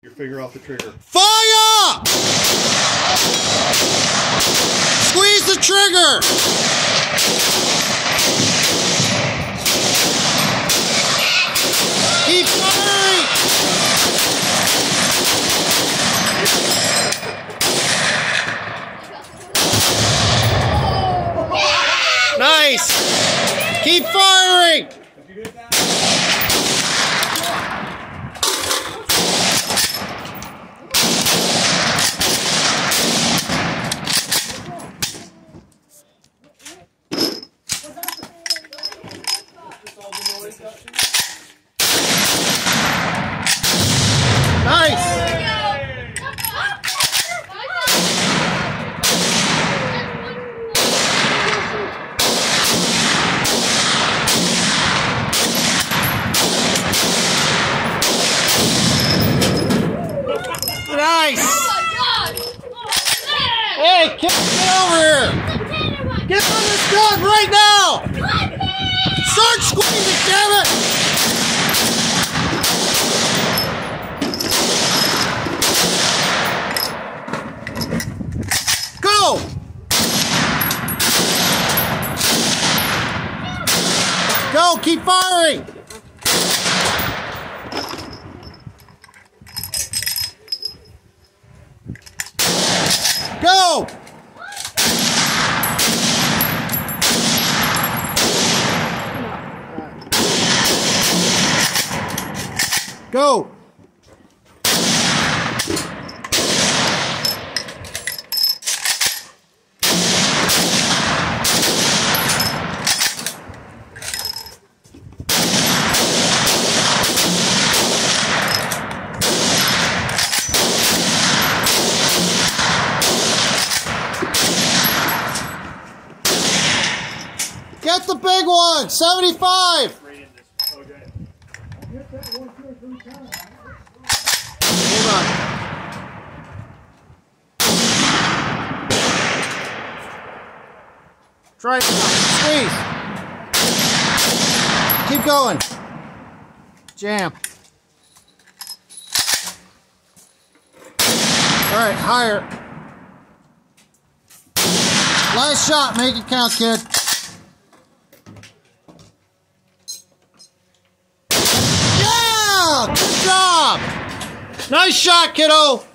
Your finger off the trigger. Fire! Squeeze the trigger! Keep firing! Nice! Keep firing! Nice! Nice! Hey, get over here! Get on this gun right now! Start squeezing, damn it! Go! Go, keep firing! Go! Go! Get the big one! 75! Hold on. Try it now. Squeeze. Keep going. Jam. Alright, higher. Last shot. Make it count, kid. Good job! Nice shot, kiddo!